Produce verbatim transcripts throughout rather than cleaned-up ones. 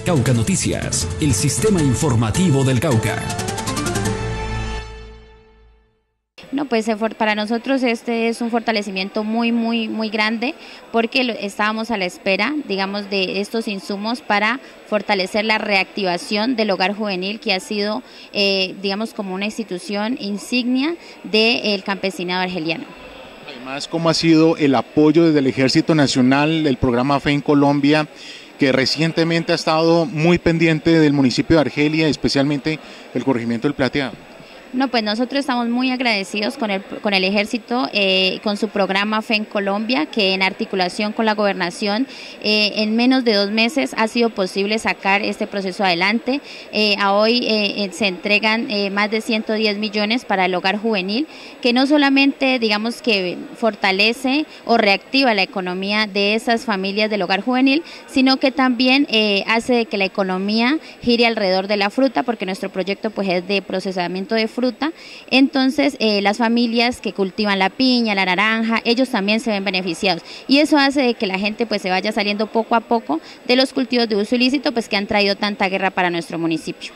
Cauca Noticias, el sistema informativo del Cauca. No, pues para nosotros este es un fortalecimiento muy, muy, muy grande porque estábamos a la espera, digamos, de estos insumos para fortalecer la reactivación del hogar juvenil que ha sido, eh, digamos, como una institución insignia del campesinado argeliano. Además, ¿cómo ha sido el apoyo desde el Ejército Nacional, el programa Fe en Colombia, que recientemente ha estado muy pendiente del municipio de Argelia, especialmente el corregimiento del Plateado? No, pues nosotros estamos muy agradecidos con el, con el Ejército, eh, con su programa Fe en Colombia, que en articulación con la Gobernación, eh, en menos de dos meses ha sido posible sacar este proceso adelante. Eh, a hoy eh, se entregan eh, más de ciento diez millones para el hogar juvenil, que no solamente, digamos, que fortalece o reactiva la economía de esas familias del hogar juvenil, sino que también eh, hace que la economía gire alrededor de la fruta, porque nuestro proyecto pues es de procesamiento de fruta. fruta, entonces eh, las familias que cultivan la piña, la naranja, ellos también se ven beneficiados y eso hace de que la gente pues se vaya saliendo poco a poco de los cultivos de uso ilícito pues que han traído tanta guerra para nuestro municipio.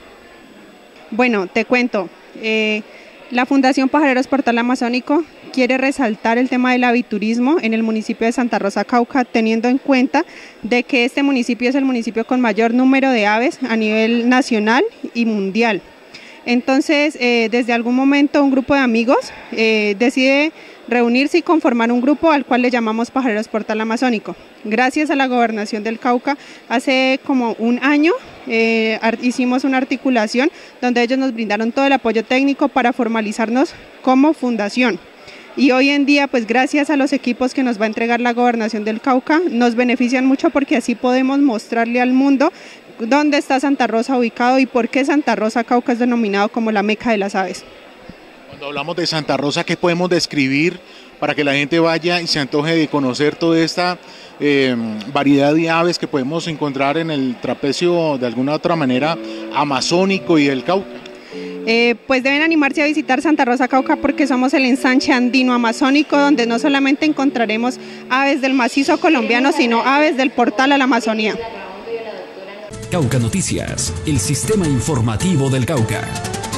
Bueno, te cuento, eh, la Fundación Pajareros Portal Amazónico quiere resaltar el tema del aviturismo en el municipio de Santa Rosa, Cauca, teniendo en cuenta de que este municipio es el municipio con mayor número de aves a nivel nacional y mundial. Entonces, eh, desde algún momento un grupo de amigos eh, decide reunirse y conformar un grupo al cual le llamamos Pajareros Portal Amazónico. Gracias a la Gobernación del Cauca, hace como un año eh, hicimos una articulación donde ellos nos brindaron todo el apoyo técnico para formalizarnos como fundación. Y hoy en día, pues gracias a los equipos que nos va a entregar la Gobernación del Cauca, nos benefician mucho porque así podemos mostrarle al mundo dónde está Santa Rosa ubicado y por qué Santa Rosa, Cauca, es denominado como la meca de las aves. Cuando hablamos de Santa Rosa, ¿qué podemos describir para que la gente vaya y se antoje de conocer toda esta eh, variedad de aves que podemos encontrar en el trapecio de alguna otra manera amazónico y del Cauca? Eh, pues deben animarse a visitar Santa Rosa, Cauca, porque somos el ensanche andino amazónico donde no solamente encontraremos aves del macizo colombiano, sino aves del portal a la Amazonía. Cauca Noticias, el sistema informativo del Cauca.